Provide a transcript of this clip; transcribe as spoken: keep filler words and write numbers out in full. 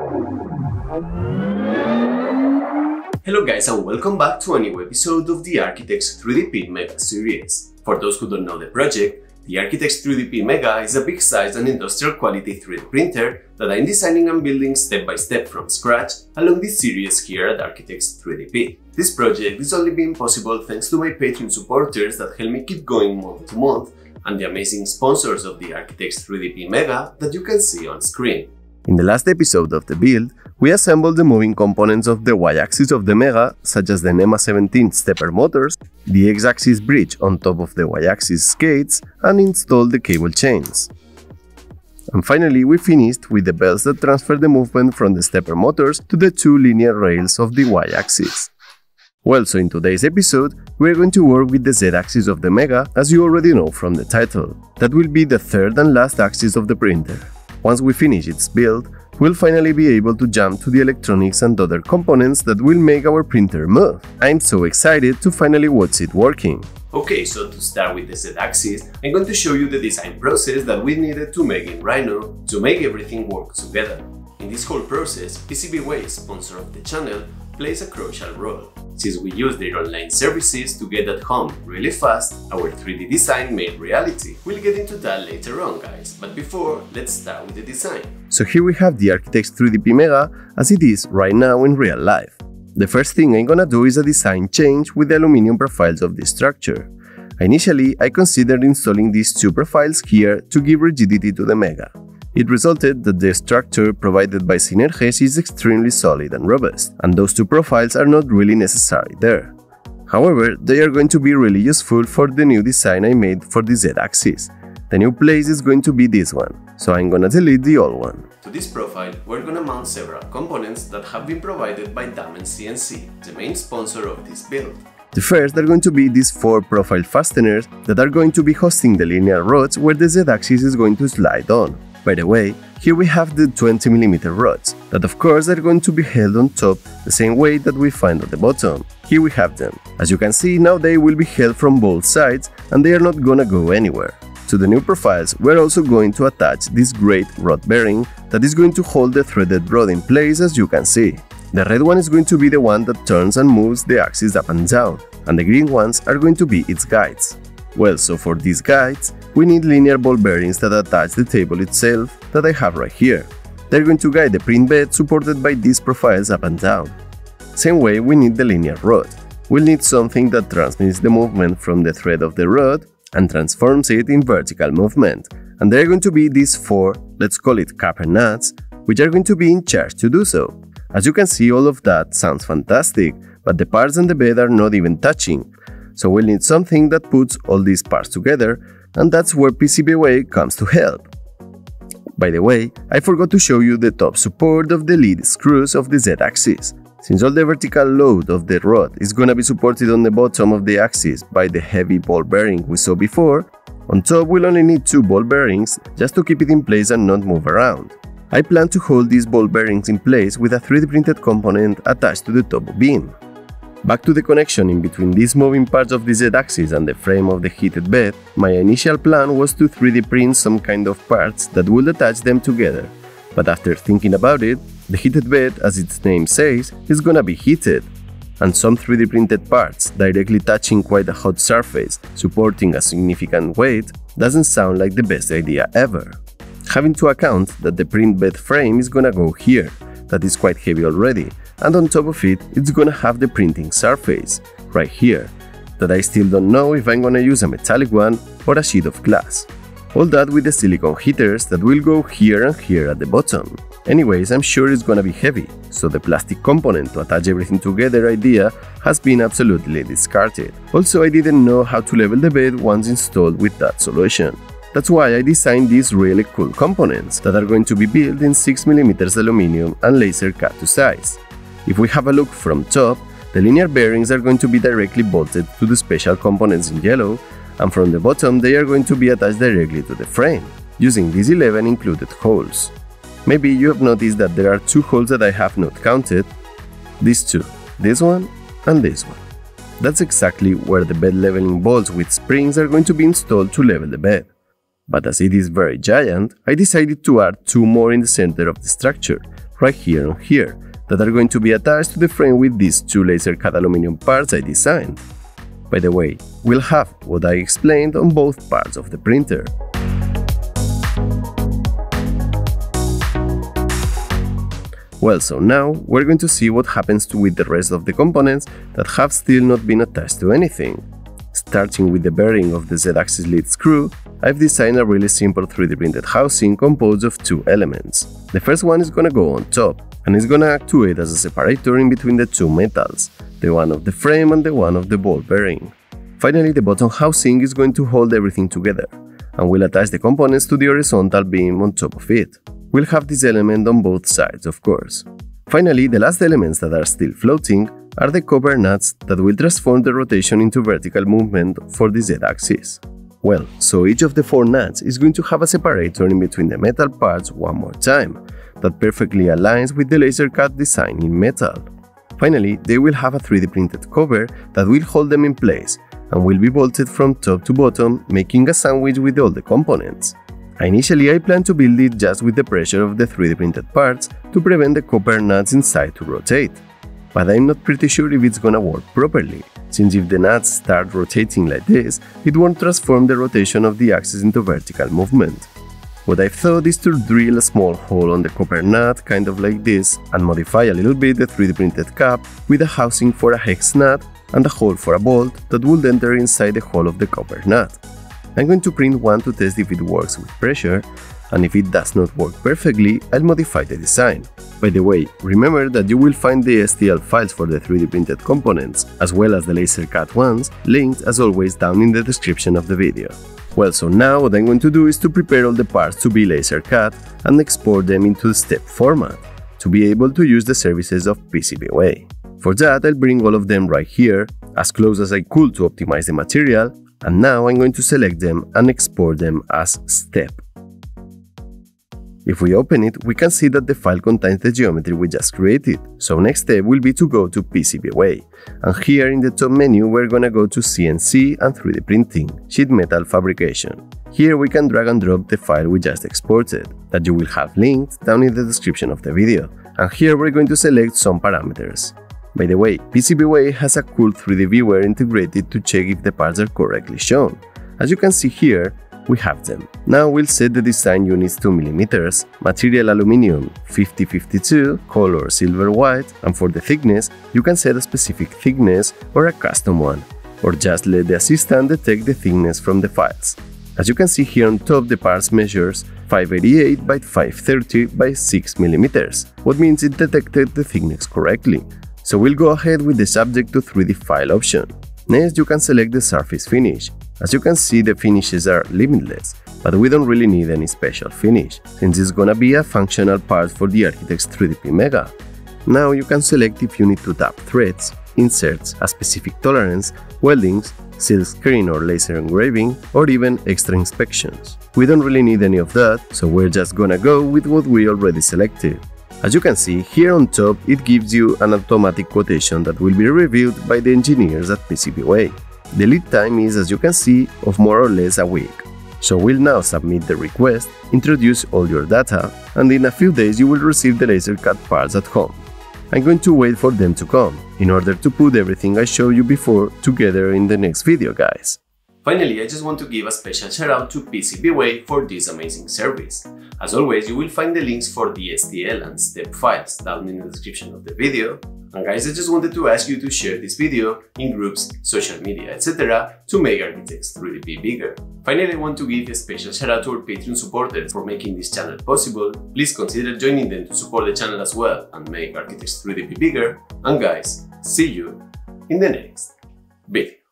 Hello guys, and welcome back to a new episode of the Architects three D P MEGA series. For those who don't know the project, the Architects three D P MEGA is a big-sized and industrial quality three D printer that I'm designing and building step by step from scratch along this series here at Architects three D P. This project is only being possible thanks to my Patreon supporters that help me keep going month to month, and the amazing sponsors of the Architects three D P MEGA that you can see on screen. In the last episode of the build, we assembled the moving components of the Y-axis of the MEGA, such as the NEMA seventeen stepper motors, the X-axis bridge on top of the Y-axis skates, and installed the cable chains. And finally, we finished with the belts that transfer the movement from the stepper motors to the two linear rails of the Y-axis. Well, so in today's episode, we're going to work with the Z-axis of the MEGA, as you already know from the title. That will be the third and last axis of the printer. Once we finish its build, we'll finally be able to jump to the electronics and other components that will make our printer move. I'm so excited to finally watch it working. Okay, so to start with the Z-axis, I'm going to show you the design process that we needed to make in Rhino to make everything work together. In this whole process, PCBWay, sponsor of the channel, plays a crucial role. Since we use their online services to get at home really fast, our three D design made reality. We'll get into that later on, guys, but before, let's start with the design. So here we have the Architects three D P MEGA as it is right now in real life. The first thing I'm gonna do is a design change with the aluminum profiles of the structure. Initially, I considered installing these two profiles here to give rigidity to the MEGA. It resulted that the structure provided by Synerges is extremely solid and robust, and those two profiles are not really necessary there. However, they are going to be really useful for the new design I made for the Z-axis. The new place is going to be this one, so I'm gonna delete the old one. To this profile, we're gonna mount several components that have been provided by Damen C N C, the main sponsor of this build. The first are going to be these four profile fasteners that are going to be hosting the linear rods where the Z-axis is going to slide on. By the way, here we have the twenty millimeter rods, that of course are going to be held on top the same way that we find at the bottom. Here we have them. As you can see, now they will be held from both sides and they are not gonna go anywhere. To the new profiles, we're also going to attach this great rod bearing that is going to hold the threaded rod in place, as you can see. The red one is going to be the one that turns and moves the axis up and down, and the green ones are going to be its guides. Well, so for these guides, we need linear ball bearings that attach the table itself that I have right here. They're going to guide the print bed supported by these profiles up and down. Same way we need the linear rod. We'll need something that transmits the movement from the thread of the rod and transforms it in vertical movement. And there are going to be these four, let's call it copper nuts, which are going to be in charge to do so. As you can see, all of that sounds fantastic, but the parts on the bed are not even touching. So we'll need something that puts all these parts together, and that's where PCBWay comes to help. By the way, I forgot to show you the top support of the lead screws of the Z-axis. Since all the vertical load of the rod is gonna be supported on the bottom of the axis by the heavy ball bearing we saw before, on top we'll only need two ball bearings just to keep it in place and not move around. I plan to hold these ball bearings in place with a three D printed component attached to the top beam. Back to the connection in between these moving parts of the Z-axis and the frame of the heated bed, my initial plan was to three D print some kind of parts that would attach them together. But after thinking about it, the heated bed, as its name says, is gonna be heated. And some three D printed parts directly touching quite a hot surface, supporting a significant weight, doesn't sound like the best idea ever. Having to account that the print bed frame is gonna go here, that is quite heavy already, and on top of it, it's gonna have the printing surface, right here, that I still don't know if I'm gonna use a metallic one or a sheet of glass. All that with the silicone heaters that will go here and here at the bottom. Anyways, I'm sure it's gonna be heavy, so the plastic component to attach everything together idea has been absolutely discarded. Also, I didn't know how to level the bed once installed with that solution. That's why I designed these really cool components that are going to be built in six millimeter aluminum and laser cut to size. If we have a look from top, the linear bearings are going to be directly bolted to the special components in yellow, and from the bottom they are going to be attached directly to the frame, using these eleven included holes. Maybe you have noticed that there are two holes that I have not counted, these two, this one and this one. That's exactly where the bed leveling bolts with springs are going to be installed to level the bed. But as it is very giant, I decided to add two more in the center of the structure, right here and here, that are going to be attached to the frame with these two laser cut aluminum parts I designed. By the way, we'll have what I explained on both parts of the printer. Well, so now we're going to see what happens to with the rest of the components that have still not been attached to anything. Starting with the bearing of the Z-axis lead screw, I've designed a really simple three D printed housing composed of two elements. The first one is gonna go on top, and is gonna actuate as a separator in between the two metals, the one of the frame and the one of the ball bearing. Finally, the bottom housing is going to hold everything together, and will attach the components to the horizontal beam on top of it. We'll have this element on both sides, of course. Finally, the last elements that are still floating are the copper nuts that will transform the rotation into vertical movement for the Z-axis. Well, so each of the four nuts is going to have a separator in between the metal parts one more time, that perfectly aligns with the laser cut design in metal. Finally, they will have a three D printed cover that will hold them in place, and will be bolted from top to bottom, making a sandwich with all the components. Initially, I planned to build it just with the pressure of the three D printed parts to prevent the copper nuts inside to rotate. But I'm not pretty sure if it's gonna work properly, since if the nuts start rotating like this, it won't transform the rotation of the axis into vertical movement. What I've thought is to drill a small hole on the copper nut, kind of like this, and modify a little bit the three D printed cap with a housing for a hex nut and a hole for a bolt that would enter inside the hole of the copper nut. I'm going to print one to test if it works with pressure, and if it does not work perfectly, I'll modify the design. By the way, remember that you will find the S T L files for the three D printed components, as well as the laser cut ones, linked as always down in the description of the video. Well, so now what I'm going to do is to prepare all the parts to be laser cut and export them into the step format, to be able to use the services of PCBWay. For that, I'll bring all of them right here, as close as I could to optimize the material, and now I'm going to select them and export them as step. If we open it, we can see that the file contains the geometry we just created, so next step will be to go to PCBWay, and here in the top menu we're gonna go to C N C and three D printing, sheet metal fabrication. Here we can drag and drop the file we just exported, that you will have linked down in the description of the video, and here we're going to select some parameters. By the way, PCBWay has a cool three D viewer integrated to check if the parts are correctly shown. As you can see here, we have them. Now we'll set the design units to millimeters, material aluminum fifty fifty-two, color silver white, and for the thickness, you can set a specific thickness or a custom one, or just let the assistant detect the thickness from the files. As you can see here on top, the parts measures five eighty-eight by five thirty by six millimeters, what means it detected the thickness correctly. So we'll go ahead with the subject to three D file option. Next, you can select the surface finish. As you can see, the finishes are limitless, but we don't really need any special finish, since it's gonna be a functional part for the Architects three D P MEGA. Now you can select if you need to tap threads, inserts, a specific tolerance, weldings, silk screen or laser engraving, or even extra inspections. We don't really need any of that, so we're just gonna go with what we already selected. As you can see, here on top it gives you an automatic quotation that will be reviewed by the engineers at PCBWay. The lead time is, as you can see, of more or less a week. So we'll now submit the request, introduce all your data, and in a few days you will receive the laser cut parts at home. I'm going to wait for them to come, in order to put everything I showed you before together in the next video, guys. Finally, I just want to give a special shout out to PCBWay for this amazing service. As always, you will find the links for the S T L and step files down in the description of the video. And guys, I just wanted to ask you to share this video in groups, social media, et cetera to make Architects three D P bigger. Finally, I want to give a special shout out to our Patreon supporters for making this channel possible. Please consider joining them to support the channel as well and make Architects three D P bigger. And guys, see you in the next video.